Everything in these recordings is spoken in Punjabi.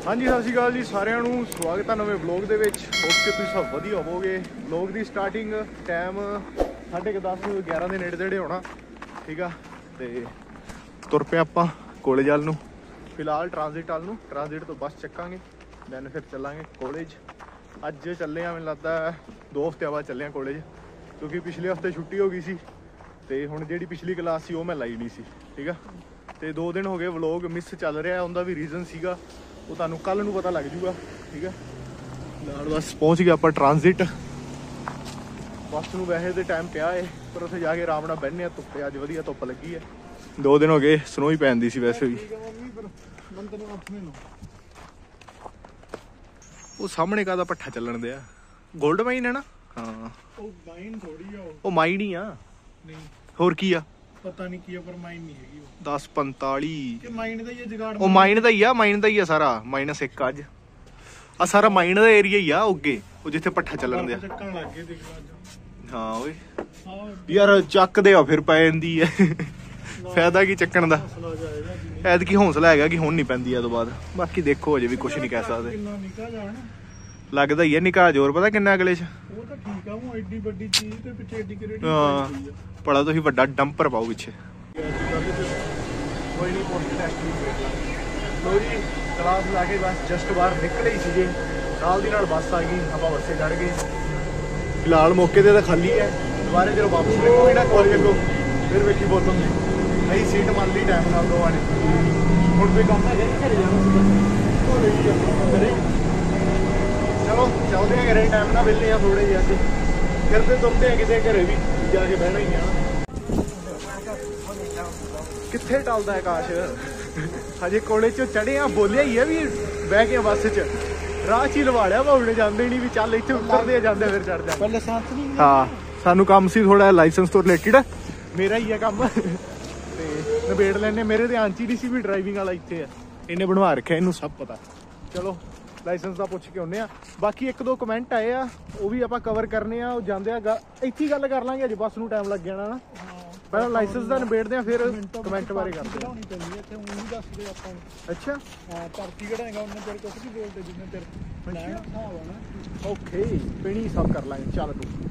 हाँ जी, सत श्री अकाल जी सारिਆਂ ਨੂੰ स्वागत है नवे ब्लॉग के होप कि तुम सब वधिया होवोगे। ब्लॉग की स्टार्टिंग टाइम 10:30 11 के नेड़े तेड़े होना, ठीक है। तो तुर पे आपां कॉलेज वाल नूं, फिलहाल ट्रांजिट वाल नूं, ट्रांजिट तो बस चक्कांगे दैन फिर चलांगे कॉलेज। अज चले मैनूं लगदा 2 हफ्ते बाद चले कॉलेज, क्योंकि पिछले हफ्ते छुट्टी हो गई सी ते हुण जिहड़ी पिछली क्लास सी वो मैं लाई नहीं सी, ठीक है। तो 2 दिन हो गए व्लॉग मिस चल रहा, उनका भी रीजन सीगा वो तुहानूं कल नूं पता लग जूगा, ठीक है। नाल बस पहुँच गया आपां ट्रांजिट। बस नूं वैसे तो टाइम पिया है, पर उत्थे जाके आराम नाल बहने धुप्पे, अज वधिया धुप्प लगी है। 2 दिन हो गए स्नो ही पैंदी सी वैसे भी। वो सामने का भट्ठा चलन दिया, गोल्ड माइन है ना। हाँ वो माइन ही आ, होर की आ पता नहीं की पर माइन नहीं हैगी 10:45 कि माइन दा ही जुगाड़। ਉਹ ਮਾਈਨ ਦਾ ਹੀ ਆ ਸਾਰਾ, -1 ਅੱਜ ਆ ਸਾਰਾ ਮਾਈਨ ਦਾ ਏਰੀਆ ਹੀ ਆ ਅੱਗੇ, ਉਹ ਜਿੱਥੇ ਪੱਠਾ ਚੱਲਣ ਦਿਆ। ਚੱਕਣ ਲੱਗ ਗਏ ਦੇਖ ਅੱਜ। ਹਾਂ ਓਏ ਯਾਰ ਚੱਕਦੇ ਆ ਫਿਰ ਪੈ ਜਾਂਦੀ ਐ, ਫਾਇਦਾ ਕੀ ਚੱਕਣ ਦਾ। ਐਤਕੀ ਹੌਸਲਾ ਹੈਗਾ ਕਿ ਹੁਣ ਨਹੀਂ ਪੈਂਦੀ ਆ ਤੋਂ ਬਾਅਦ, ਬਾਕੀ ਦੇਖੋ ਅਜੇ ਵੀ ਕੁਝ ਨਹੀਂ ਕਹਿ ਸਕਦੇ। ਕਿੰਨਾ ਨਿਕਾ ਜਾਣ ਲੱਗਦਾ ਹੀ ਆ ਨਿਕਾਹ ਜ਼ੋਰ, ਪਤਾ ਕਿੰਨਾ ਅਗਲੇ ਚ। ਉਹ ਤਾਂ ਠੀਕ ਆ, ਉਹ ਐਡੀ ਵੱਡੀ ਚੀਜ਼ ਤੇ ਪਿੱਛੇ ਐਡੀ ਕ੍ਰੈਡਿਟ ਹਾਂ ਬੜਾ ਤੁਸੀਂ ਵੱਡਾ ਡੰਪਰ ਪਾਓ ਪਿੱਛੇ। ਕੋਈ ਨਹੀਂ ਪੋਸਟ ਟੈਸਟ ਵੀ ਦੇਖ ਲਾਂਗੇ। ਲੋ ਜੀ ਕਲਾਸ ਲਾ ਕੇ ਬਸ ਜਸਟ ਬਾਹਰ ਨਿਕਲੇ ਹੀ ਸੀਗੇ, ਨਾਲ ਦੀ ਨਾਲ ਬੱਸ ਆ ਗਈ, ਆਪਾਂ ਬੱਸੇ ਚੜ ਗਏ। ਫਿਲਹਾਲ ਮੌਕੇ ਤੇ ਤਾਂ ਖਾਲੀ ਹੈ, ਦੁਬਾਰੇ ਜਦੋਂ ਵਾਪਸ ਨਿਕਲੂਗੇ ਨਾ ਕਾਲਜ ਅੱਗੋਂ ਫਿਰ ਵੇਖੀ ਬੋਲੂਗੇ ਨਹੀਂ ਸੀਟ ਮੰਨ ਲਈ ਟਾਈਮ ਨਾਲ ਦੋਵਾਂ ਨੇ। ਹੁਣ ਕੋਈ ਕੰਮ ਹੈ ਘਰੇ ਜਾਣਾ, ਚਲੋ ਚੱਲਦੇ ਆ ਘਰੇ, ਟਾਈਮ ਨਾਲ ਵਿਹਲੇ ਆ ਥੋੜੇ ਜਿਹੇ ਅਸੀਂ, ਫਿਰ ਤੇ ਤੁਰਦੇ ਆ ਕਿਤੇ ਘਰੇ ਵੀ ਜਾ ਕੇ ਬਹਿਣਾ ਹੀ ਆ। ਕਿੱਥੇ ਟਲਦਾ ਹੈ ਕਾਸ਼, ਹਜੇ ਕਾਲਜ ਚੋਂ ਚੜੇ ਆ, ਬੋਲਿਆ ਹੀ ਆ ਵੀ ਬਹਿ ਕੇ ਬੱਸ 'ਚ, ਰਾਹ 'ਚ ਹੀ ਲਵਾ ਲਿਆ ਭਾਉਣੇ ਜਾਂਦੇ ਨਹੀਂ ਵੀ ਚੱਲ ਇੱਥੇ ਉਤਰਦੇ ਆ ਜਾਂਦੇ ਫਿਰ ਚੜ ਜਾਂਦੇ। ਲਾਇਸੈਂਸ ਨਹੀਂ, ਹਾਂ ਸਾਨੂੰ ਕੰਮ ਸੀ ਥੋੜਾ ਲਾਇਸੈਂਸ ਤੋਂ ਰਿਲੇਟਡ, ਮੇਰਾ ਹੀ ਆ ਕੰਮ ਤੇ ਨਿਬੇੜ ਲੈਣੇ। ਮੇਰੇ ਧਿਆਨ 'ਚ ਹੀ ਨਹੀਂ ਸੀ ਵੀ ਡਰਾਈਵਿੰਗ ਵਾਲਾ ਇੱਥੇ ਆ, ਇਹਨੇ ਬਣਵਾ ਰੱਖਿਆ, ਇਹਨੂੰ ਸਭ ਪਤਾ। ਚਲੋ ਲਾਇਸੈਂਸ ਦਾ ਪੁੱਛ ਕੇ ਆਉਂਦੇ ਆ। ਬਾਕੀ 1-2 ਕਮੈਂਟ ਆਏ ਆ, ਉਹ ਵੀ ਆਪਾਂ ਕਵਰ ਕਰਨੇ ਆ। ਉਹ ਜਾਂਦੇ ਆ ਇੱਥੇ ਹੀ ਗੱਲ ਕਰ ਲਾਂਗੇ, ਅਜੇ ਬੱਸ ਨੂੰ ਟਾਈਮ ਲੱਗ ਜਾਣਾ ਨਾ। ਪਹਿਲਾਂ ਲਾਇਸੈਂਸ ਦਾ ਨਿਬੇੜਦੇ ਆ, ਫਿਰ ਕਮੈਂਟ ਬਾਰੇ ਕਰਦੇ ਆ। ਹੋਣੀ ਪੈਂਦੀ ਇੱਥੇ ਉਹ ਨਹੀਂ ਦੱਸਦੇ ਆਪਾਂ ਨੂੰ। ਅੱਛਾ ਹਾਂ ਧਰਤੀ ਕਢਾਏਗਾ ਉਹਨੇ ਤੇਰੇ ਕੁਝ ਵੀ ਬੋਲਦੇ ਜਿੰਨੇ ਤੇਰੇ ਲੈਣ ਹਿਸਾਬ ਆ ਨਾ। ਓਕੇ ਪੀਣੀ ਸਭ ਕਰ ਲਾਂਗੇ। ਚੱਲ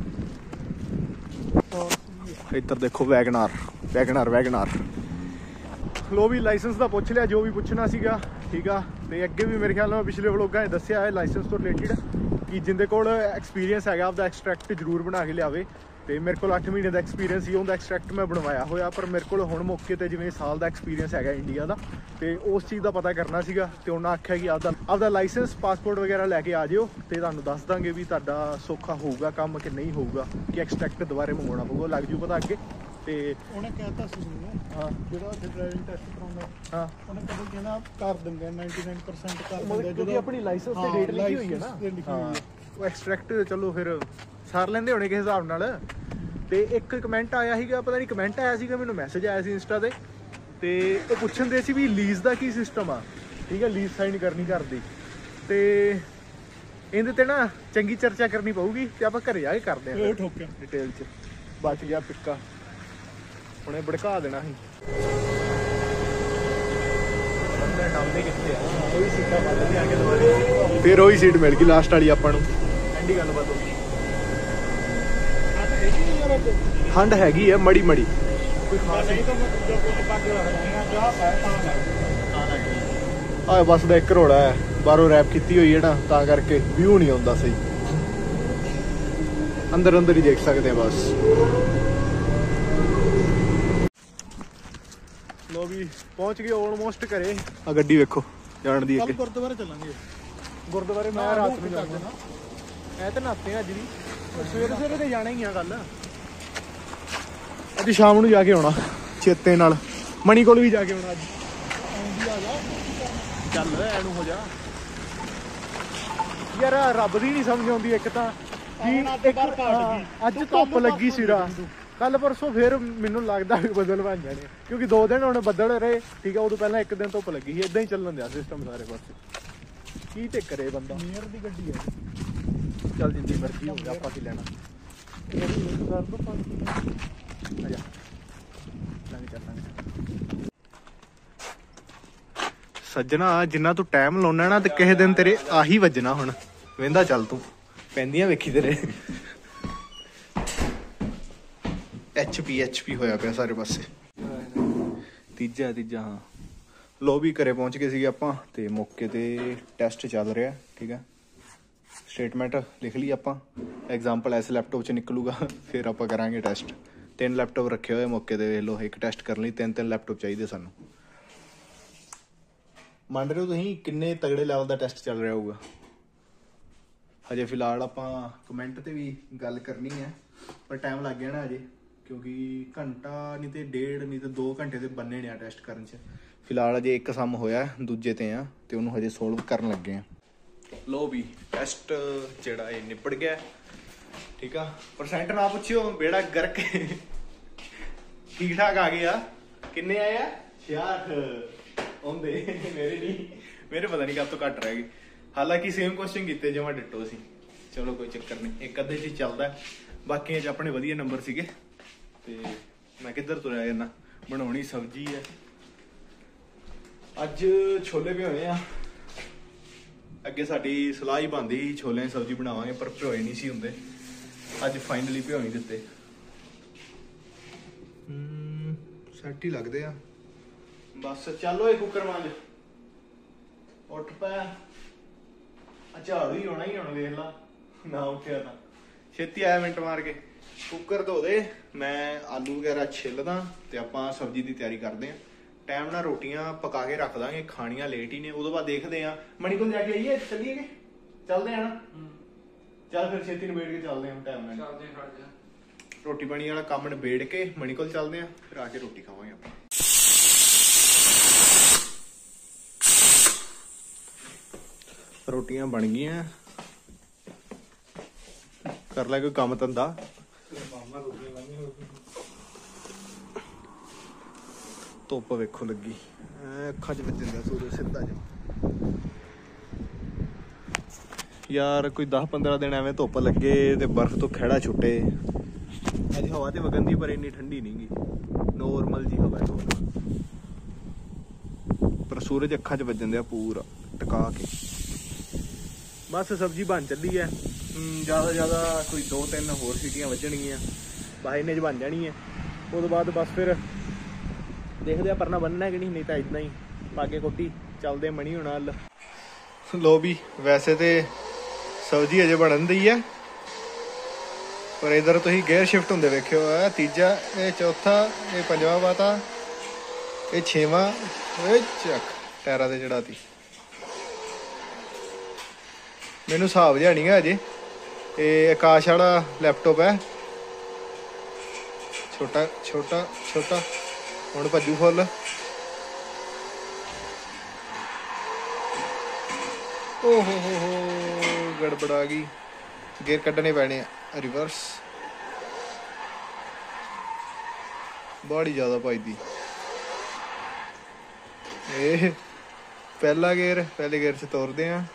ਤੂੰ ਇੱਧਰ ਦੇਖੋ ਵੈਗਨਾਰ। ਲੋ ਵੀ ਲਾਇਸੈਂਸ ਦਾ ਪੁੱਛ ਲਿਆ ਜੋ ਵੀ ਪੁੱਛਣਾ ਸੀਗਾ, ਠੀਕ ਆ। ਤੇ ਅੱਗੇ ਵੀ ਮੇਰੇ ਖਿਆਲ ਨਾਲ ਪਿਛਲੇ ਵਲੋਗਾਂ 'ਚ ਦੱਸਿਆ ਹੈ ਲਾਇਸੈਂਸ ਤੋਂ ਰਿਲੇਟਡ ਕਿ ਜਿੰਦੇ ਕੋਲ ਐਕਸਪੀਰੀਅੰਸ ਹੈਗਾ ਆਪਦਾ ਐਕਸਟਰੈਕਟ ਜ਼ਰੂਰ ਬਣਾ ਕੇ ਲਿਆਵੇ। ਤੇ ਮੇਰੇ ਕੋਲ 8 ਮਹੀਨੇ ਦਾ ਐਕਸਪੀਰੀਅੰਸ ਸੀ, ਉਹਦਾ ਐਕਸਟਰੈਕਟ ਮੈਂ ਬਣਵਾਇਆ ਹੋਇਆ, ਪਰ ਮੇਰੇ ਕੋਲ ਹੁਣ ਮੌਕੇ ਤੇ ਜਿਵੇਂ ਸਾਲ ਦਾ ਐਕਸਪੀਰੀਅੰਸ ਹੈਗਾ ਇੰਡੀਆ ਦਾ, ਤੇ ਉਸ ਚੀਜ਼ ਦਾ ਪਤਾ ਕਰਨਾ ਸੀਗਾ। ਤੇ ਉਹਨਾਂ ਆਖਿਆ ਕਿ ਆਪਦਾ ਲਾਇਸੈਂਸ ਪਾਸਪੋਰਟ ਵਗੈਰਾ ਲੈ ਕੇ ਆ ਜਿਓ, ਤੇ ਤੁਹਾਨੂੰ ਦੱਸ ਦਾਂਗੇ ਵੀ ਤੁਹਾਡਾ ਸੌਖਾ ਹੋਊਗਾ ਕੰਮ ਕਿ ਨਹੀਂ ਹੋਊਗਾ, ਕਿ ਐਕਸਟਰੈਕਟ ਦੁਬਾਰੇ ਮੰਗਵਾਉਣਾ ਪਊਗਾ, ਲੱਗ ਜੂ ਪਤਾ ਅੱਗੇ। ਤੇ ਉਹਨੇ ਕਹਿਤਾ ਸੀ ਮੈਨੂੰ, ਹਾਂ ਜਿਹੜਾ ਉੱਥੇ ਡਰਾਈਵਿੰਗ ਟੈਸਟ ਕਰਾਉਂਦਾ, ਹਾਂ ਉਹਨੇ ਕਦੋਂ ਕਹਿੰਦਾ ਕਰ ਦਿੰਦੇ 99% ਕਰ ਦਿੰਦੇ, ਜਦੋਂ ਆਪਣੀ ਲਾਇਸੈਂਸ ਤੇ ਡੇਟ ਲਿਖੀ ਹੋਈ ਹੈ ਨਾ, ਉਹ ਐਕਸਟਰੈਕਟ ਚਲੋ ਫਿਰ ਸਾਰ ਲੈਂਦੇ ਹੋਣੇ ਕਿਸੇ ਹਿਸਾਬ ਨਾਲ। ਤੇ ਇੱਕ ਕਮੈਂਟ ਆਇਆ ਸੀਗਾ, ਪਤਾ ਨਹੀਂ ਕਮੈਂਟ ਆਇਆ ਸੀਗਾ, ਮੈਨੂੰ ਮੈਸੇਜ ਆਇਆ ਸੀ ਇੰਸਟਾ ਤੇ ਉਹ ਪੁੱਛਣ ਦੇ ਸੀ ਵੀ ਲੀਜ਼ ਦਾ ਕੀ ਸਿਸਟਮ ਆ, ਠੀਕ ਹੈ। ਲੀਜ਼ ਸਾਈਨ ਕਰਨੀ ਘਰ ਦੀ, ਤੇ ਇਹਦੇ ਤੇ ਨਾ ਚੰਗੀ ਚਰਚਾ ਕਰਨੀ ਪਊਗੀ, ਤੇ ਆਪਾਂ ਘਰੇ ਜਾ ਕੇ ਕਰਦੇ ਆਂ ਡਿਟੇਲ 'ਚ। ਬਚ ਗਿਆ ਪਿੱਕਾ, ਹੁਣੇ ਭੜਕਾ ਦੇਣਾ ਸੀ। ਫਿਰ ਉਹੀ ਸੀਟ ਮਿਲ ਗਈ ਲਾਸਟ ਵਾਲੀ ਆਪਾਂ ਨੂੰ, ਐਂਡੀ ਗੱਲਬਾਤ ਹੋ ਗਈ। ਠੰਡ ਹੈਗੀ ਆ ਮੜੀ ਕੋਈ ਖਾਸ ਨਹੀਂ। ਆ ਬੱਸ ਦਾ 1 ਰੋੜਾ ਹੈ, ਬਾਹਰੋਂ ਰੈਪ ਕੀਤੀ ਹੋਈ ਹੈ ਨਾ, ਤਾਂ ਕਰਕੇ ਵਿਊ ਨਹੀਂ ਆਉਂਦਾ ਸਹੀ, ਅੰਦਰ ਹੀ ਦੇਖ ਸਕਦੇ ਆ ਬਸ। ਲੋ ਵੀ ਪਹੁੰਚ ਗਏ ਆਲਮੋਸਟ ਘਰੇ। ਆ ਗੱਡੀ ਵੇਖੋ ਜਾਣ ਦੀ ਅੱਗੇ। ਗੁਰਦੁਆਰੇ ਚੱਲਾਂਗੇ, ਗੁਰਦੁਆਰੇ ਮੈਂ ਰਾਤ ਨੂੰ ਜਾਣਾ। ਐ ਤਾਂ ਨਾਤੇ ਅੱਜ ਵੀ, ਸਵੇਰੇ ਤੇ ਜਾਣਾ ਹੀ ਆ ਕੱਲ। ਅੱਜ ਸ਼ਾਮ ਨੂੰ ਜਾ ਕੇ ਆਉਣਾ ਚੇਤੇ ਨਾਲ, ਮਣੀ ਕੋਲ ਵੀ ਜਾ ਕੇ ਆਉਣਾ ਅੱਜ। ਚੱਲ ਐਨੂੰ ਹੋ ਜਾ ਯਾਰ, ਰੱਬ ਦੀ ਨਹੀਂ ਸਮਝ ਆਉਂਦੀ। ਇੱਕ ਤਾਂ ਅੱਜ ਧੁੱਪ ਲੱਗੀ ਸਿਰਾ, ਕੱਲ ਪਰਸੋਂ ਫਿਰ ਮੈਨੂੰ ਲੱਗਦਾ ਵੀ ਬੱਦਲ ਬਣ ਜਾਣੇ, ਕਿਉਂਕਿ 2 ਦਿਨ ਹੁਣ ਬੱਦਲ ਰਹੇ, ਠੀਕ ਆ। ਉਦੋਂ ਪਹਿਲਾਂ 1 ਦਿਨ ਧੁੱਪ ਲੱਗੀ ਸੀ, ਏਦਾਂ ਹੀ ਚੱਲਣ ਦਿਆ ਸਿਸਟਮ ਸਾਰੇ ਪਾਸੇ। ਕੀ ਤੇ ਕਰੇ ਬੰਦਾ, ਨੀਅਰ ਦੀ ਗੱਡੀ ਹੈ, ਚੱਲ ਜਿੰਦੀ ਮਰਜ਼ੀ ਹੋ ਗਿਆ, ਆਪਾਂ ਕੀ ਲੈਣਾ। ਸੱਜਣਾ ਜਿੰਨਾ ਤੂੰ ਟਾਈਮ ਲਾਉਣਾ ਨਾ ਤੇ ਕਿਸੇ ਦਿਨ ਤੇਰੇ ਆਹੀ ਵੱਜਣਾ। ਹੁਣ ਵੇਂਦਾ ਚੱਲ ਤੂੰ ਪੈਂਦੀਆਂ ਵੇਖੀ ਤੇਰੇ HP ਹੋਇਆ ਪਿਆ ਸਾਰੇ ਪਾਸੇ। ਤੀਜਾ ਹਾਂ ਲੋ ਵੀ ਘਰੇ ਪਹੁੰਚ ਗਏ ਸੀਗੇ ਆਪਾਂ ਤੇ ਮੌਕੇ ਤੇ ਟੈਸਟ ਚੱਲ ਰਿਹਾ। ਠੀਕ ਹੈ, ਸਟੇਟਮੈਂਟ ਲਿਖ ਲਈ ਆਪਾਂ, ਐਗਜ਼ਾਮਪਲ ਇਸ ਲੈਪਟਾਪ 'ਚ ਨਿਕਲੂਗਾ, ਫਿਰ ਆਪਾਂ ਕਰਾਂਗੇ ਟੈਸਟ। 3 ਲੈਪਟਾਪ ਰੱਖੇ ਹੋਏ ਮੌਕੇ ਤੇ, ਵੇਖ ਲਓ ਇੱਕ ਟੈਸਟ ਕਰਨ ਲਈ 3 ਲੈਪਟਾਪ ਚਾਹੀਦੇ ਸਾਨੂੰ। ਮੰਨ ਰਹੇ ਹੋ ਤੁਸੀਂ ਕਿੰਨੇ ਤਗੜੇ ਲੈਵਲ ਦਾ ਟੈਸਟ ਚੱਲ ਰਿਹਾ ਹੋਊਗਾ। ਹਜੇ ਫਿਲਹਾਲ ਆਪਾਂ ਕਮੈਂਟ ਤੇ ਵੀ ਗੱਲ ਕਰਨੀ ਹੈ, ਪਰ ਟਾਈਮ ਲੱਗ ਗਿਆ ਨਾ ਅਜੇ, ਕਿਉਂਕਿ ਘੰਟਾ ਨਹੀਂ ਤੇ 1.5 ਨਹੀਂ ਤੇ 2 ਘੰਟੇ ਤੇ ਬੰਨੇ ਨੇ ਆ ਟੈਸਟ ਕਰਨ 'ਚ। ਫਿਲਹਾਲ ਅਜੇ ਇੱਕ ਸਮ ਹੋਇਆ, ਦੂਜੇ ਤੇ ਆ ਤੇ ਉਹਨੂੰ ਹਜੇ ਸੋਲਵ ਕਰਨ ਲੱਗੇ ਆ। ਲੋ ਵੀ ਟੈਸਟ ਜਿਹੜਾ ਇਹ ਨਿਪਟ ਗਿਆ। ਠੀਕ ਆ, ਪਰਸੈਂਟ ਨਾ ਪੁੱਛਿਓ, ਬੇੜਾ ਗਰਕ ਠੀਕ ਠਾਕ ਆ ਗਏ ਆ। ਕਿੰਨੇ ਆਏ ਆ? 66 ਆਉਂਦੇ ਮੇਰੇ ਨਹੀਂ, ਮੇਰੇ ਪਤਾ ਨਹੀਂ ਕਦ ਤੋਂ ਘੱਟ ਰਹਿ ਗਏ। ਹਾਲਾਂਕਿ ਸੇਮ ਕੁਐਸਚਨ ਕੀਤੇ ਜਮਾ ਡਿੱਟੋ ਸੀ। ਚਲੋ ਕੋਈ ਚੱਕਰ ਨਹੀਂ, ਇੱਕ ਅੱਧੇ 'ਚ ਚੱਲਦਾ, ਬਾਕੀਆਂ 'ਚ ਆਪਣੇ ਵਧੀਆ ਨੰਬਰ ਸੀਗੇ। ਤੇ ਮੈਂ ਕਿੱਧਰ ਤੁਰਿਆ ਜਾਂਦਾ, ਬਣਾਉਣੀ ਸਬਜ਼ੀ ਹੈ ਅੱਜ। ਛੋਲੇ ਭਿਓਏ ਆ, ਅੱਗੇ ਸਾਡੀ ਸਲਾਹ ਹੀ ਬਣਦੀ ਸੀ ਛੋਲਿਆਂ ਦੀ ਸਬਜ਼ੀ ਬਣਾਵਾਂਗੇ, ਪਰ ਭਿਓਏ ਨਹੀਂ ਸੀ ਹੁੰਦੇ। ਅੱਜ ਫਾਈਨਲੀ ਭਿਓ ਹੀ ਦਿੱਤੇ। ਸੈੱਟ ਹੀ ਲੱਗਦੇ ਆ ਬਸ। ਚੱਲ ਓਏ ਕੁੱਕਰ ਮਾਂਜ, ਉੱਠ ਪਿਆ। ਝਾੜੂ ਹੀ ਆਉਣਾ ਵੇਖ ਲਾ, ਨਾ ਉੱਠਿਆ ਤਾਂ ਛੇਤੀ ਆਇਆ ਮਿੰਟ ਮਾਰ ਕੇ। ਕੁੱਕਰ ਧੋ ਦੇ, ਮੈਂ ਆਲੂ ਵਗੈਰਾ ਛਿੱਲਦਾ ਤੇ ਆਪਾਂ ਸਬਜ਼ੀ ਦੀ ਤਿਆਰੀ ਕਰਦੇ ਹਾਂ। ਟਾਈਮ ਨਾਲ ਰੋਟੀਆਂ ਪਕਾ ਕੇ ਰੱਖ ਦਾਂਗੇ, ਖਾਣੀਆਂ ਲੇਟ ਹੀ ਨੇ। ਉਦੋਂ ਬਾਅਦ ਦੇਖਦੇ ਆ ਮਣੀ ਕੋਲ ਜਾ ਕੇ ਆਈਏ, ਚੱਲੀਏ ਕਿ ਚੱਲਦੇ ਆ ਨਾ। ਚੱਲ ਫਿਰ ਛੇਤੀ ਨਿਬੇੜ ਕੇ ਚੱਲਦੇ ਆ ਟਾਈਮ ਨਾਲ। ਰੋਟੀ ਪਾਣੀ ਵਾਲਾ ਕੰਮ ਨਿਬੇੜ ਕੇ ਮਣੀ ਕੋਲ ਚੱਲਦੇ ਆ, ਫਿਰ ਆ ਕੇ ਰੋਟੀ ਖਾਵਾਂਗੇ ਆਪਾਂ। ਰੋਟੀਆਂ ਬਣ ਗਈਆਂ, ਕਰ ਲੈ ਕੋਈ ਕੰਮ ਧੰਦਾ। ਧੁੱਪ ਵੇਖੋ ਲੱਗੀ, ਅੱਖਾਂ 'ਚ ਵੱਜਣ ਦਾ ਸੂਰਜ ਸਿੱਧਾ ਜਿਹਾ। ਯਾਰ ਕੋਈ 10-15 ਦਿਨ ਐਵੇਂ ਧੁੱਪ ਲੱਗੇ ਤੇ ਬਰਫ਼ ਤੋਂ ਖਹਿੜਾ ਛੁੱਟੇ। ਅੱਜ ਹਵਾ ਤੇ ਵਗਣ ਦੀ, ਪਰ ਇੰਨੀ ਠੰਡੀ ਨਹੀਂ ਗੀ, ਨੋਰਮਲ ਜੀ ਹਵਾ ਹੈ, ਪਰ ਸੂਰਜ ਅੱਖਾਂ 'ਚ ਵੱਜਣ ਦਿਆ ਪੂਰਾ ਟਿਕਾ ਕੇ। ਬਸ ਸਬਜ਼ੀ ਬਣ ਚੱਲੀ ਹੈ, ਜ਼ਿਆਦਾ ਕੋਈ 2-3 ਹੋਰ ਸੀਟੀਆਂ ਵੱਜਣਗੀਆਂ, ਬਸ ਇੰਨੇ 'ਚ ਬਣ ਜਾਣੀ ਹੈ। ਉਹਦੇ ਬਾਅਦ ਬਸ ਫਿਰ ਦੇਖਦੇ ਆ ਪਰਨਾ ਬੰਨਣਾ ਕਿ ਨਹੀਂ ਤਾਂ ਇੱਦਾਂ ਹੀ ਪਾ ਕੇ ਕੋਟੀ ਚੱਲਦੇ ਮਣੀ ਹੋਣਾ ਹੱਲ। ਲੋ ਵੀ ਵੈਸੇ ਤੇ ਸਬਜ਼ੀ ਅਜੇ ਬਣਨ ਦੀ ਹੈ, ਪਰ ਇਧਰ ਤੁਸੀਂ ਗੇਅਰ ਸ਼ਿਫਟ ਹੁੰਦੇ ਵੇਖਿਓ। ਆ ਤੀਜਾ, ਇਹ ਚੌਥਾ, ਇਹ ਪੰਜਵਾਂ ਪਾਤਾ, ਇਹ 6ਵਾਂ, ਇਹ ਚੱਕ ਟਾਇਰਾਂ ਤੇ ਚੜਾਤੀ। ਮੈਨੂੰ ਹਿਸਾਬ ਜਿਹਾ ਨਹੀਂ ਗਾ ਅਜੇ। ਇਹ ਆਕਾਸ਼ ਵਾਲਾ ਲੈਪਟਾਪ ਹੈ, ਛੋਟਾ ਹੁਣ ਭੱਜੂ ਫੁੱਲ। ਓ ਹੋ ਗੜਬੜ ਆ ਗਈ, ਗੇਅਰ ਕੱਢਣੇ ਪੈਣੇ ਆ ਰਿਵਰਸ। ਬੜੀ ਜ਼ਿਆਦਾ ਭੱਜਦੀ। ਇਹ ਪਹਿਲੇ ਗੇਅਰ 'ਚ ਤੋਰਦੇ ਆ।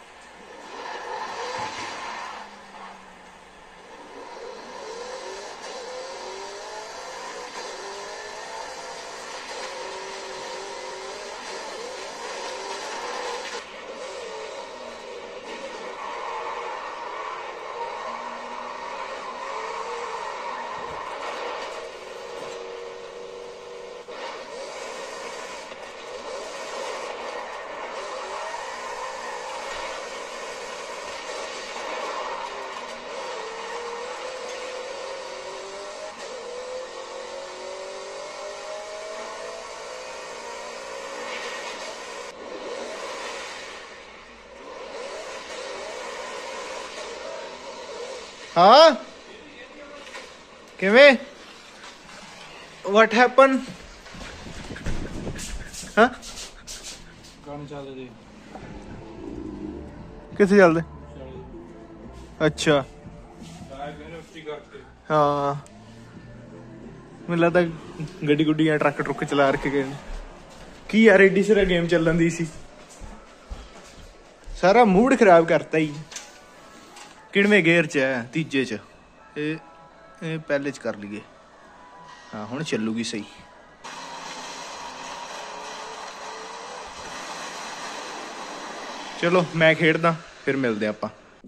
ਹਾਂ ਕਿਵੇਂ? What happen? ਹਾਂ ਕੰਮ ਚੱਲਦੇ ਕਿੱਥੇ ਚੱਲਦੇ? ਅੱਛਾ ਹਾਂ, ਮੈਨੂੰ ਲੱਗਦਾ ਗੱਡੀ ਗੁੱਡੀ ਜਾਂ ਟਰੱਕ ਟਰੁੱਕ ਚਲਾ ਰੱਖੇ ਗਏ ਨੇ। ਕੀ ਯਾਰ ਏਡੀ ਸਿਰਾ ਗੇਮ ਚੱਲਣ ਦੀ ਸੀ, ਸਾਰਾ ਮੂਡ ਖਰਾਬ ਕਰਤਾ ਹੀ। ਕਿਹੜਵੇਂ ਗੇਅਰ 'ਚ ਹੈ? ਤੀਜੇ 'ਚ। ਇਹ ਪਹਿਲੇ 'ਚ ਕਰ ਲਈਏ। ਹਾਂ ਹੁਣ ਚੱਲੂਗੀ ਸਹੀ। ਚਲੋ ਮੈਂ ਖੇਡਦਾ, ਫਿਰ ਮਿਲਦੇ ਆਪਾਂ।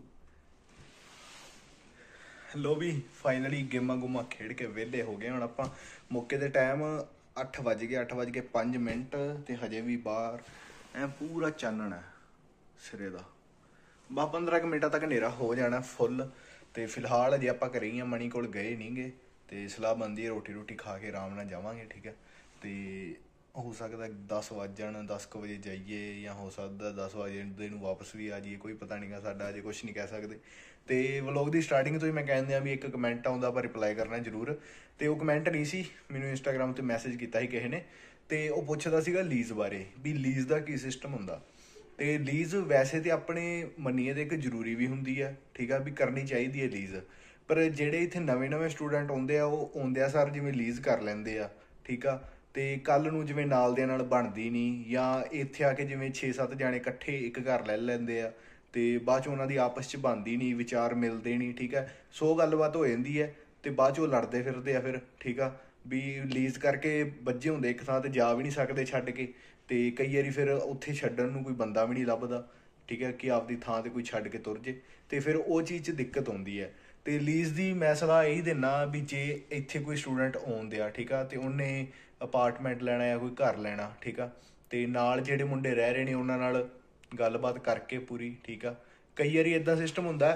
ਲੋ ਵੀ ਫਾਈਨਲੀ ਗੇਮਾਂ ਗੂਮਾਂ ਖੇਡ ਕੇ ਵਿਹਲੇ ਹੋ ਗਏ। ਹੁਣ ਆਪਾਂ ਮੌਕੇ ਦੇ ਟਾਈਮ 8 ਵੱਜ ਗਏ, 8 ਵੱਜ ਕੇ 5 ਮਿੰਟ ਤੇ ਹਜੇ ਵੀ ਬਾਹਰ ਐ ਪੂਰਾ ਚਾਨਣ ਹੈ ਸਿਰੇ ਦਾ। 15 ਕੁ ਮਿੰਟਾਂ ਤੱਕ ਹਨੇਰਾ ਹੋ ਜਾਣਾ ਫੁੱਲ। ਤੇ ਫਿਲਹਾਲ ਅਜੇ ਆਪਾਂ ਘਰੇ ਹੀ ਆ, ਮਣੀ ਕੋਲ ਗਏ ਨਹੀਂ ਗੇ। ਤੇ ਸਲਾਹ ਬਣਦੀ ਹੈ ਰੋਟੀ ਰੋਟੀ ਖਾ ਕੇ ਆਰਾਮ ਨਾਲ ਜਾਵਾਂਗੇ, ਠੀਕ ਹੈ। ਤੇ ਹੋ ਸਕਦਾ 10 ਵੱਜ ਜਾਣ, 10 ਕੁ ਵਜੇ ਜਾਈਏ, ਜਾਂ ਹੋ ਸਕਦਾ 10 ਵਜੇ ਨੂੰ ਵਾਪਸ ਵੀ ਆ ਜਾਈਏ, ਕੋਈ ਪਤਾ ਨਹੀਂ ਗਾ ਸਾਡਾ, ਅਜੇ ਕੁਛ ਨਹੀਂ ਕਹਿ ਸਕਦੇ। ਤੇ ਵਲੋਗ ਦੀ ਸਟਾਰਟਿੰਗ ਤੋਂ ਹੀ ਮੈਂ ਕਹਿੰਦੇ ਆ ਵੀ ਇੱਕ ਕਮੈਂਟ ਆਉਂਦਾ, ਆਪਾਂ ਰਿਪਲਾਈ ਕਰਨਾ ਜ਼ਰੂਰ। ਤੇ ਉਹ ਕਮੈਂਟ ਨਹੀਂ ਸੀ, ਮੈਨੂੰ ਇੰਸਟਾਗ੍ਰਾਮ 'ਤੇ ਮੈਸੇਜ ਕੀਤਾ ਸੀ ਕਿਸੇ ਨੇ, ਤੇ ਉਹ ਪੁੱਛਦਾ ਸੀਗਾ ਲੀਜ਼ ਬਾਰੇ, ਵੀ ਲੀਜ਼ ਦਾ ਕੀ ਸਿਸਟਮ ਹੁੰਦਾ। ਤੇ ਲੀਜ਼ ਵੈਸੇ ਤੇ ਆਪਣੇ ਮੰਨੀਏ ਤੇ ਇੱਕ ਜ਼ਰੂਰੀ ਵੀ ਹੁੰਦੀ ਹੈ, ਠੀਕ ਆ, ਵੀ ਕਰਨੀ ਚਾਹੀਦੀ ਹੈ ਲੀਜ਼। ਪਰ ਜਿਹੜੇ ਇੱਥੇ ਨਵੇਂ ਸਟੂਡੈਂਟ ਆਉਂਦੇ ਆ, ਉਹ ਆਉਂਦਿਆਂ ਸਾਰ ਜਿਵੇਂ ਲੀਜ਼ ਕਰ ਲੈਂਦੇ ਆ, ਠੀਕ ਆ। ਤੇ ਕੱਲ ਨੂੰ ਜਿਵੇਂ ਨਾਲ ਦਿਆਂ ਨਾਲ ਬਣਦੀ ਨਹੀਂ, ਜਾਂ ਇੱਥੇ ਆ ਕੇ ਜਿਵੇਂ 6-7 ਜਾਣੇ ਇਕੱਠੇ ਇੱਕ ਘਰ ਲੈ ਲੈਂਦੇ ਆ, ਤੇ ਬਾਅਦ 'ਚ ਉਹਨਾਂ ਦੀ ਆਪਸ 'ਚ ਬਣਦੀ ਨਹੀਂ, ਵਿਚਾਰ ਮਿਲਦੇ ਨਹੀਂ, ਠੀਕ ਹੈ। ਸੋ ਗੱਲਬਾਤ ਹੋ ਜਾਂਦੀ ਹੈ, ਤੇ ਬਾਅਦ 'ਚ ਉਹ ਲੜਦੇ ਫਿਰਦੇ ਆ ਫਿਰ, ਠੀਕ ਆ। ਵੀ ਲੀਜ਼ ਕਰਕੇ ਬੱਝੇ ਹੁੰਦੇ ਇੱਕ ਥਾਂ ਤੇ, ਜਾ ਵੀ ਨਹੀਂ ਸਕਦੇ ਛੱਡ ਕੇ। ਤੇ ਕਈ ਵਾਰੀ ਫਿਰ ਉੱਥੇ ਛੱਡਣ ਨੂੰ ਕੋਈ ਬੰਦਾ ਵੀ ਨਹੀਂ ਲੱਭਦਾ, ਠੀਕ ਹੈ, ਕਿ ਆਪਦੀ ਥਾਂ ਤੇ ਕੋਈ ਛੱਡ ਕੇ ਤੁਰ ਜੇ। ਤੇ ਫਿਰ ਉਹ ਚੀਜ਼ 'ਚ ਦਿੱਕਤ ਆਉਂਦੀ ਹੈ। ਤੇ ਲੀਜ਼ ਦੀ ਮੈਂ ਸਲਾਹ ਇਹੀ ਦਿੰਦਾ ਵੀ ਜੇ ਇੱਥੇ ਕੋਈ ਸਟੂਡੈਂਟ ਆਉਂਦੇ ਆ, ਠੀਕ ਆ, ਤੇ ਉਹਨੇ ਅਪਾਰਟਮੈਂਟ ਲੈਣਾ ਜਾਂ ਕੋਈ ਘਰ ਲੈਣਾ, ਠੀਕ ਆ, ਤੇ ਨਾਲ ਜਿਹੜੇ ਮੁੰਡੇ ਰਹਿ ਰਹੇ ਨੇ ਉਹਨਾਂ ਨਾਲ ਗੱਲਬਾਤ ਕਰਕੇ ਪੂਰੀ, ਠੀਕ ਆ। ਕਈ ਵਾਰੀ ਇੱਦਾਂ ਸਿਸਟਮ ਹੁੰਦਾ।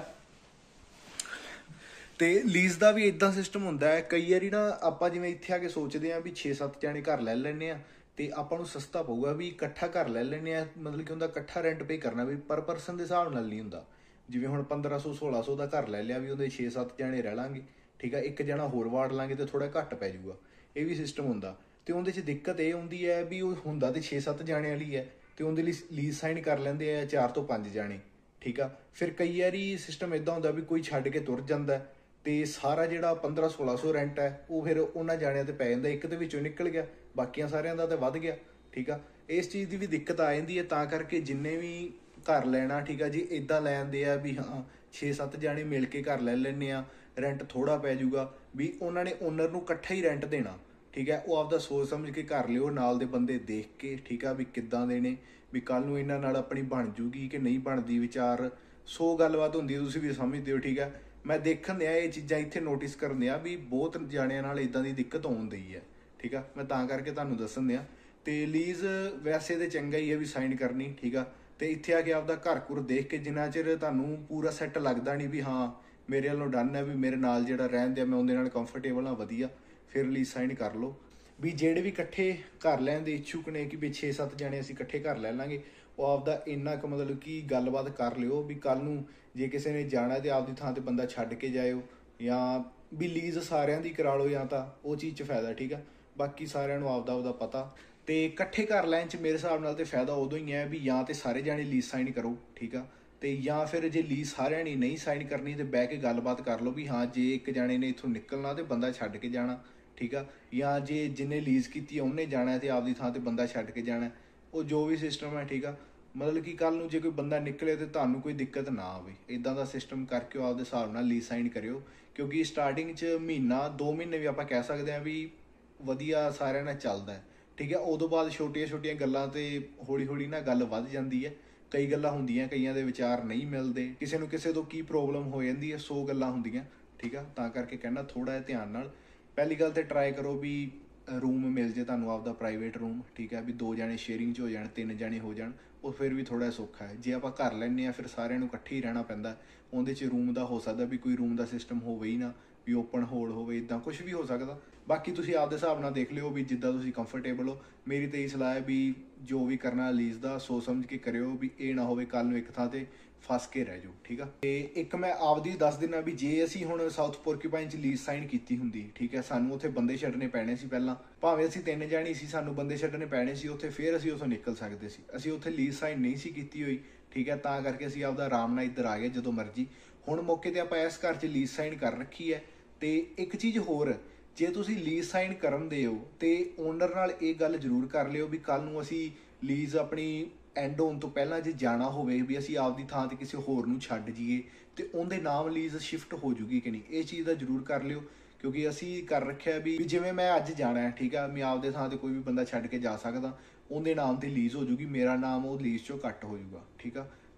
ਤੇ ਲੀਜ਼ ਦਾ ਵੀ ਇੱਦਾਂ ਸਿਸਟਮ ਹੁੰਦਾ ਹੈ, ਕਈ ਵਾਰੀ ਨਾ ਆਪਾਂ ਜਿਵੇਂ ਇੱਥੇ ਆ ਕੇ ਸੋਚਦੇ ਹਾਂ ਵੀ 6-7 ਜਾਣੇ ਘਰ ਲੈ ਲੈਂਦੇ ਆ, ਤੇ ਆਪਾਂ ਨੂੰ ਸਸਤਾ ਪਊਗਾ ਵੀ ਇਕੱਠਾ ਘਰ ਲੈ ਲੈਂਦੇ ਆ। ਮਤਲਬ ਕਿ ਉਹਦਾ ਇਕੱਠਾ ਰੈਂਟ ਪੇ ਕਰਨਾ ਵੀ ਪਰ ਪਰਸਨ ਦੇ ਹਿਸਾਬ ਨਾਲ ਨਹੀਂ ਹੁੰਦਾ। ਜਿਵੇਂ ਹੁਣ 1500-1600 ਦਾ ਘਰ ਲੈ ਲਿਆ, ਵੀ ਉਹਦੇ 6-7 ਜਾਣੇ ਰਹਿ ਲਾਂਗੇ, ਠੀਕ ਆ, ਇੱਕ ਜਣਾ ਹੋਰ ਵਾੜ ਲਾਂਗੇ ਤੇ ਥੋੜਾ ਘੱਟ ਪੈ ਜਾਊਗਾ। ਇਹ ਵੀ ਸਿਸਟਮ ਹੁੰਦਾ। ਤੇ ਉਹਦੇ 'ਚ ਦਿੱਕਤ ਇਹ ਹੁੰਦੀ ਹੈ ਵੀ ਉਹ ਹੁੰਦਾ ਤੇ 6-7 ਜਾਣੇ ਵਾਲੀ ਹੈ, ਤੇ ਉਹਦੇ ਲਈ ਲੀਜ਼ ਸਾਈਨ ਕਰ ਲੈਂਦੇ ਆ 4 ਤੋਂ 5 ਜਾਣੇ, ਠੀਕ ਆ। ਫਿਰ ਕਈ ਵਾਰੀ ਸਿਸਟਮ ਇੱਦਾਂ ਹੁੰਦਾ ਵੀ ਕੋਈ ਛੱਡ ਕੇ ਤੁਰ ਜਾਂਦਾ, ਤੇ ਸਾਰਾ ਜਿਹੜਾ 1500-1600 ਰੈਂਟ ਹੈ ਉਹ ਫਿਰ ਉਹਨਾਂ ਜਾਣਿਆਂ ਤੇ ਪੈ ਜਾਂਦਾ, ਇੱਕ ਦੇ ਵਿੱਚੋਂ ਨਿਕਲ ਗਿਆ, ਬਾਕੀਆਂ ਸਾਰਿਆਂ ਦਾ ਤਾਂ ਵੱਧ ਗਿਆ, ਠੀਕ ਆ। ਇਸ ਚੀਜ਼ ਦੀ ਵੀ ਦਿੱਕਤ ਆ ਜਾਂਦੀ ਹੈ। ਤਾਂ ਕਰਕੇ ਜਿੰਨੇ ਵੀ ਘਰ ਲੈਣਾ, ਠੀਕ ਆ ਜੀ, ਇੱਦਾਂ ਲੈਂਦੇ ਆ ਵੀ ਹਾਂ 6-7 ਜਾਣੇ ਮਿਲ ਕੇ ਘਰ ਲੈ ਲੈਂਦੇ ਆ, ਰੈਂਟ ਥੋੜ੍ਹਾ ਪੈ ਜਾਊਗਾ, ਵੀ ਉਹਨਾਂ ਨੇ ਓਨਰ ਨੂੰ ਇਕੱਠਾ ਹੀ ਰੈਂਟ ਦੇਣਾ, ਠੀਕ ਹੈ। ਉਹ ਆਪਦਾ ਸੋਚ ਸਮਝ ਕੇ ਕਰ ਲਿਓ, ਨਾਲ ਦੇ ਬੰਦੇ ਦੇਖ ਕੇ, ਠੀਕ ਆ, ਵੀ ਕਿੱਦਾਂ ਦੇ ਨੇ, ਵੀ ਕੱਲ ਨੂੰ ਇਹਨਾਂ ਨਾਲ ਆਪਣੀ ਬਣ ਜੂਗੀ ਕਿ ਨਹੀਂ ਬਣਦੀ ਵਿਚਾਰ। ਸੋ ਗੱਲਬਾਤ ਹੁੰਦੀ ਹੈ, ਤੁਸੀਂ ਵੀ ਸਮਝਦੇ ਹੋ, ਠੀਕ ਹੈ। ਮੈਂ ਦੇਖਣ ਦਿਆ ਇਹ ਚੀਜ਼ਾਂ, ਇੱਥੇ ਨੋਟਿਸ ਕਰਨ ਦਿਆ ਵੀ ਬਹੁਤ ਜਾਣਿਆਂ ਨਾਲ ਇੱਦਾਂ ਦੀ ਦਿੱਕਤ ਆਉਣ ਦਈ ਹੈ, ਠੀਕ ਆ। ਮੈਂ ਤਾਂ ਕਰਕੇ ਤੁਹਾਨੂੰ ਦੱਸਣ ਦਿਆ। ਤੇ ਲੀਜ਼ ਵੈਸੇ ਤਾਂ ਚੰਗਾ ਹੀ ਹੈ ਵੀ ਸਾਈਨ ਕਰਨੀ, ਠੀਕ ਆ। ਤੇ ਇੱਥੇ ਆ ਕੇ ਆਪਦਾ ਘਰ ਘੁਰ ਦੇਖ ਕੇ, ਜਿੰਨਾ ਚਿਰ ਤੁਹਾਨੂੰ ਪੂਰਾ ਸੈੱਟ ਲੱਗਦਾ ਨਹੀਂ ਵੀ ਹਾਂ ਮੇਰੇ ਵੱਲੋਂ ਡਨ ਹੈ, ਵੀ ਮੇਰੇ ਨਾਲ ਜਿਹੜਾ ਰਹਿਣ ਦਿਆ ਮੈਂ ਉਹਦੇ ਨਾਲ ਕੰਫਰਟੇਬਲ ਹਾਂ, ਵਧੀਆ, ਫਿਰ ਲੀਜ਼ ਸਾਈਨ ਕਰ ਲਓ। ਵੀ ਜਿਹੜੇ ਵੀ ਇਕੱਠੇ ਘਰ ਲੈਣ ਦੇ ਇੱਛੁਕ ਨੇ ਕਿ ਵੀ 6-7 ਜਣੇ ਅਸੀਂ ਇਕੱਠੇ ਘਰ ਲੈ ਲਾਂਗੇ, ਉਹ ਆਪਦਾ ਇੰਨਾ ਕੁ ਮਤਲਬ ਕਿ ਗੱਲਬਾਤ ਕਰ ਲਿਓ ਵੀ ਕੱਲ ਨੂੰ ਜੇ ਕਿਸੇ ਨੇ ਜਾਣਾ ਤੇ ਆਪਦੀ ਥਾਂ ਤੇ ਬੰਦਾ ਛੱਡ ਕੇ ਜਾਇਓ, ਜਾਂ ਵੀ ਲੀਜ਼ ਸਾਰਿਆਂ ਦੀ ਕਰਾ ਲਓ, ਜਾਂ ਤਾਂ ਉਹ ਚੀਜ਼ 'ਚ ਫਾਇਦਾ, ਠੀਕ ਆ। ਬਾਕੀ ਸਾਰਿਆਂ ਨੂੰ ਆਪਦਾ ਪਤਾ। ਤੇ ਇਕੱਠੇ ਘਰ ਲੈਣ 'ਚ ਮੇਰੇ ਹਿਸਾਬ ਨਾਲ ਤੇ ਫਾਇਦਾ ਉਦੋਂ ਹੀ ਹੈ ਵੀ ਜਾਂ ਤੇ ਸਾਰੇ ਜਾਣੇ ਲੀਜ਼ ਸਾਈਨ ਕਰੋ, ਠੀਕ ਆ। ਤੇ ਜਾਂ ਫਿਰ ਜੇ ਲੀਜ਼ ਸਾਰਿਆਂ ਨੇ ਨਹੀਂ ਸਾਈਨ ਕਰਨੀ ਤੇ ਬਹਿ ਕੇ ਗੱਲਬਾਤ ਕਰ ਲਓ ਵੀ ਹਾਂ ਜੇ ਇੱਕ ਜਾਣੇ ਨੇ ਇੱਥੋਂ ਨਿਕਲਣਾ ਤੇ ਬੰਦਾ ਛੱਡ ਕੇ ਜਾਣਾ, ਠੀਕ ਆ। ਜਾਂ ਜੇ ਜਿਹਨੇ ਲੀਜ਼ ਕੀਤੀ ਉਹਨੇ ਜਾਣਾ ਤੇ ਆਪਦੀ ਥਾਂ ਤੇ ਬੰਦਾ ਛੱਡ ਕੇ ਜਾਣਾ, ਉਹ ਜੋ ਵੀ ਸਿਸਟਮ ਹੈ, ਠੀਕ ਆ। ਮਤਲਬ ਕਿ ਕੱਲ ਨੂੰ ਜੇ ਕੋਈ ਬੰਦਾ ਨਿਕਲੇ ਤੇ ਤੁਹਾਨੂੰ ਕੋਈ ਦਿੱਕਤ ਨਾ ਆਵੇ, ਇੱਦਾਂ ਦਾ ਸਿਸਟਮ ਕਰਕੇ ਆਪਦੇ ਹਿਸਾਬ ਨਾਲ ਲੀਜ਼ ਸਾਈਨ ਕਰਿਓ। ਕਿਉਂਕਿ ਸਟਾਰਟਿੰਗ 'ਚ ਮਹੀਨਾ 2 ਮਹੀਨੇ ਵੀ ਆਪਾਂ ਕਹਿ ਸਕਦੇ ਹਾਂ ਵੀ ਵਧੀਆ ਸਾਰਿਆਂ ਨਾਲ ਚੱਲਦਾ, ਠੀਕ ਹੈ। ਉਦੋਂ ਬਾਅਦ ਛੋਟੀਆਂ ਗੱਲਾਂ ਤੇ ਹੌਲੀ ਨਾ ਗੱਲ ਵੱਧ ਜਾਂਦੀ ਹੈ। ਕਈ ਗੱਲਾਂ ਹੁੰਦੀਆਂ, ਕਈਆਂ ਦੇ ਵਿਚਾਰ ਨਹੀਂ ਮਿਲਦੇ, ਕਿਸੇ ਨੂੰ ਕਿਸੇ ਤੋਂ ਕੀ ਪ੍ਰੋਬਲਮ ਹੋ ਜਾਂਦੀ ਹੈ, 100 ਗੱਲਾਂ ਹੁੰਦੀਆਂ, ਠੀਕ ਆ। ਤਾਂ ਕਰਕੇ ਕਹਿਣਾ ਥੋੜ੍ਹਾ ਜਿਹਾ ਧਿਆਨ ਨਾਲ। ਪਹਿਲੀ ਗੱਲ ਤੇ ਟਰਾਈ ਕਰੋ ਵੀ ਰੂਮ ਮਿਲ ਜੇ ਤੁਹਾਨੂੰ ਆਪਦਾ ਪ੍ਰਾਈਵੇਟ ਰੂਮ, ਠੀਕ ਹੈ। ਵੀ 2 ਜਾਣੇ ਸ਼ੇਅਰਿੰਗ 'ਚ ਹੋ ਜਾਣ, 3 ਜਾਣੇ ਹੋ ਜਾਣ, ਉਹ ਫਿਰ ਵੀ ਥੋੜ੍ਹਾ ਸੌਖਾ ਹੈ। ਜੇ ਆਪਾਂ ਘਰ ਲੈਂਦੇ ਹਾਂ ਫਿਰ ਸਾਰਿਆਂ ਨੂੰ ਇਕੱਠੇ ਹੀ ਰਹਿਣਾ ਪੈਂਦਾ। ਉਹਦੇ 'ਚ ਰੂਮ ਦਾ ਹੋ ਸਕਦਾ ਵੀ ਕੋਈ ਰੂਮ ਦਾ ਸਿਸਟਮ ਹੋਵੇ ਹੀ ਨਾ, ਵੀ ਓਪਨ ਹੋਲ ਹੋਵੇ, ਇੱਦਾਂ ਕੁਛ ਵੀ ਹੋ ਸਕਦਾ। ਬਾਕੀ ਤੁਸੀਂ ਆਪਦੇ ਹਿਸਾਬ ਨਾਲ ਦੇਖ ਲਿਓ ਵੀ ਜਿੱਦਾਂ ਤੁਸੀਂ ਕੰਫਰਟੇਬਲ ਹੋ। ਮੇਰੀ ਤਾਂ ਇਹ ਸਲਾਹ ਹੈ ਵੀ ਜੋ ਵੀ ਕਰਨਾ ਲੀਜ਼ ਦਾ ਸੋਚ ਸਮਝ ਕੇ ਕਰਿਓ, ਵੀ ਇਹ ਨਾ ਹੋਵੇ ਕੱਲ ਨੂੰ ਇੱਕ ਥਾਂ ਤੇ ਫਸ ਕੇ ਰਹਿ ਜਾਓ, ਠੀਕ ਆ। ਤੇ ਇੱਕ ਮੈਂ ਆਪਦੀ ਦੱਸ ਦਿੰਦਾ ਵੀ ਜੇ ਅਸੀਂ ਹੁਣ ਸਾਊਥ ਪੋਰਕੂਪਾਈਨ 'ਚ ਲੀਜ਼ ਸਾਈਨ ਕੀਤੀ ਹੁੰਦੀ, ਠੀਕ ਹੈ, ਸਾਨੂੰ ਉੱਥੇ ਬੰਦੇ ਛੱਡਣੇ ਪੈਣੇ ਸੀ ਪਹਿਲਾਂ, ਭਾਵੇਂ ਅਸੀਂ 3 ਜਾਣੇ ਸੀ, ਸਾਨੂੰ ਬੰਦੇ ਛੱਡਣੇ ਪੈਣੇ ਸੀ ਉੱਥੇ, ਫਿਰ ਅਸੀਂ ਉੱਥੋਂ ਨਿਕਲ ਸਕਦੇ ਸੀ। ਅਸੀਂ ਉੱਥੇ ਲੀਜ਼ ਸਾਈਨ ਨਹੀਂ ਸੀ ਕੀਤੀ ਹੋਈ, ਠੀਕ ਹੈ। ਤਾਂ ਕਰਕੇ ਅਸੀਂ ਆਪਦਾ ਆਰਾਮ ਨਾਲ ਇੱਧਰ ਆ ਗਏ ਜਦੋਂ ਮਰਜ਼ੀ। ਹੁਣ ਮੌਕੇ ਤੇ ਆਪਾਂ ਇਸ ਘਰ 'ਚ ਲੀਜ਼ ਸਾਈਨ ਕਰ ਰੱਖੀ ਹੈ। ਤੇ ਇੱਕ ਚੀਜ਼ ਹੋਰ, ਜੇ ਤੁਸੀਂ ਲੀਜ਼ ਸਾਈਨ ਕਰਨ ਦੇ ਹੋ ਤੇ ਓਨਰ ਨਾਲ ਇਹ ਗੱਲ ਜ਼ਰੂਰ ਕਰ ਲਿਓ ਵੀ ਕੱਲ ਨੂੰ ਅਸੀਂ ਲੀਜ਼ ਆਪਣੀ ਐਂਡ ਹੋਣ ਤੋਂ ਪਹਿਲਾਂ ਜੇ ਜਾਣਾ ਹੋਵੇ, ਵੀ ਅਸੀਂ ਆਪਦੀ ਥਾਂ ਤੇ ਕਿਸੇ ਹੋਰ ਨੂੰ ਛੱਡ ਜਾਈਏ ਤੇ ਉਹਦੇ ਨਾਮ ਲੀਜ਼ ਸ਼ਿਫਟ ਹੋ ਜੂਗੀ ਕਿ ਨਹੀਂ, ਇਹ ਚੀਜ਼ ਦਾ ਜ਼ਰੂਰ ਕਰ ਲਿਓ। ਕਿਉਂਕਿ ਅਸੀਂ ਕਰ ਰੱਖਿਆ ਵੀ ਜਿਵੇਂ ਮੈਂ ਅੱਜ ਜਾਣਾ ਹੈ, ਠੀਕ ਆ, ਮੈਂ ਆਪਦੇ ਥਾਂ ਤੇ ਕੋਈ ਵੀ ਬੰਦਾ ਛੱਡ ਕੇ ਜਾ ਸਕਦਾ, ਉਹਦੇ ਨਾਮ ਤੇ ਲੀਜ਼ ਹੋ ਜੂਗੀ, ਮੇਰਾ ਨਾਮ ਉਹ ਲੀਜ਼ 'ਚੋਂ ਕੱਟ ਹੋ ਜੂਗਾ, ਠੀਕ ਆ।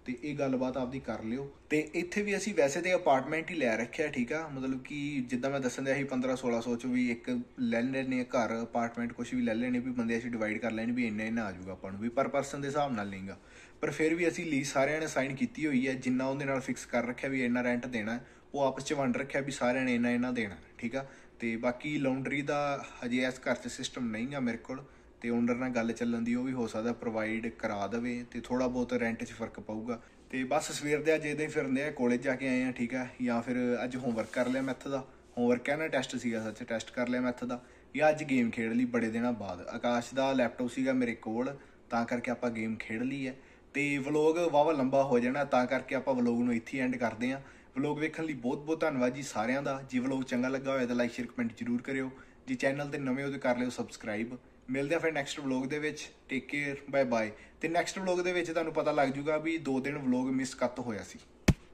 ਤੇ ਇਹ ਗੱਲਬਾਤ ਆਪਦੀ ਕਰ ਲਿਓ। ਤੇ ਇੱਥੇ ਵੀ ਅਸੀਂ ਵੈਸੇ ਤੇ ਅਪਾਰਟਮੈਂਟ ਹੀ ਲੈ ਰੱਖਿਆ, ਠੀਕ ਆ, ਮਤਲਬ ਕਿ ਜਿੱਦਾਂ ਮੈਂ ਦੱਸਣ ਦਿਆ ਸੀ 1500-1600 ਚ ਵੀ ਇੱਕ ਲੈ ਲੈਣੇ ਘਰ, ਅਪਾਰਟਮੈਂਟ ਕੁਛ ਵੀ ਲੈ ਲੈਣੇ ਵੀ ਬੰਦੇ ਅਸੀਂ ਡਿਵਾਈਡ ਕਰ ਲੈਣੇ ਵੀ ਇੰਨਾ ਆ ਜਾਊਗਾ ਆਪਾਂ ਨੂੰ ਵੀ ਪਰ ਪਰਸਨ ਦੇ ਹਿਸਾਬ ਨਾਲ ਲਈਗਾ। ਪਰ ਫਿਰ ਵੀ ਅਸੀਂ ਲੀਜ਼ ਸਾਰਿਆਂ ਨੇ ਸਾਈਨ ਕੀਤੀ ਹੋਈ ਹੈ, ਜਿੰਨਾ ਉਹਦੇ ਨਾਲ ਫਿਕਸ ਕਰ ਰੱਖਿਆ ਵੀ ਇੰਨਾ ਰੈਂਟ ਦੇਣਾ, ਉਹ ਆਪਸ 'ਚ ਵੰਡ ਰੱਖਿਆ ਵੀ ਸਾਰਿਆਂ ਨੇ ਇੰਨਾ ਦੇਣਾ, ਠੀਕ ਆ। ਤੇ ਬਾਕੀ ਲਾਉਂਡਰੀ ਦਾ ਹਜੇ ਇਸ ਘਰ 'ਚ ਸਿਸਟਮ ਨਹੀਂ ਆ ਮੇਰੇ ਕੋਲ, ਤੇ ਓਨਰ ਨਾਲ ਗੱਲ ਚੱਲਣ ਦੀ, ਉਹ ਵੀ ਹੋ ਸਕਦਾ ਪ੍ਰੋਵਾਈਡ ਕਰਾ ਦੇਵੇ ਤੇ ਥੋੜਾ ਬਹੁਤ ਰੈਂਟ 'ਚ ਫਰਕ ਪਊਗਾ। ਤੇ ਬਸ ਸਵੇਰ ਦੇ ਅੱਜ ਇੱਦਾਂ ਹੀ ਫਿਰਦੇ ਆ, ਕਾਲਜ ਜਾ ਕੇ ਆਏ ਆ, ਠੀਕ ਆ। ਜਾਂ ਫਿਰ ਅੱਜ ਹੋਮਵਰਕ ਕਰ ਲਿਆ ਮੈਥ ਦਾ, ਹੋਮਵਰਕ ਹੈ ਨਾ, ਟੈਸਟ ਸੀਗਾ ਸੱਚ, ਟੈਸਟ ਕਰ ਲਿਆ ਮੈਥ ਦਾ, ਜਾਂ ਅੱਜ ਗੇਮ ਖੇਡ ਲਈ ਬੜੇ ਦਿਨਾਂ ਬਾਅਦ। ਆਕਾਸ਼ ਦਾ ਲੈਪਟਾਪ ਸੀਗਾ ਮੇਰੇ ਕੋਲ, ਤਾਂ ਕਰਕੇ ਆਪਾਂ ਗੇਮ ਖੇਡ ਲਈ ਹੈ। ਤੇ ਵਲੋਗ ਵਾਹਵਾ ਲੰਬਾ ਹੋ ਜਾਣਾ, ਤਾਂ ਕਰਕੇ ਆਪਾਂ ਵਲੋਗ ਨੂੰ ਇੱਥੇ ਐਂਡ ਕਰਦੇ ਹਾਂ। ਵਲੋਗ ਵੇਖਣ ਲਈ ਬਹੁਤ ਬਹੁਤ ਧੰਨਵਾਦ ਜੀ ਸਾਰਿਆਂ ਦਾ। ਜੇ ਵਲੋਗ ਚੰਗਾ ਲੱਗਾ ਹੋਇਆ ਤਾਂ ਲਾਈਕ ਸ਼ੇਅਰ ਕਮੈਂਟ ਜ਼ਰੂਰ ਕਰਿਓ। ਜੇ ਚੈਨਲ ਤੇ ਨਵੇਂ ਹੋ ਤਾਂ ਕਰ ਲਿਓ ਸਬਸਕ੍ਰਾਈਬ। ਮਿਲਦੇ ਆ ਫਿਰ ਨੈਕਸਟ ਵਲੋਗ ਦੇ ਵਿੱਚ। Take care, bye bye. ਤੇ ਨੈਕਸਟ ਵਲੋਗ ਦੇ ਵਿੱਚ ਤੁਹਾਨੂੰ ਪਤਾ ਲੱਗ ਜੂਗਾ ਵੀ 2 ਦਿਨ ਵਲੋਗ ਮਿਸ ਕੱਤ ਹੋਇਆ ਸੀ।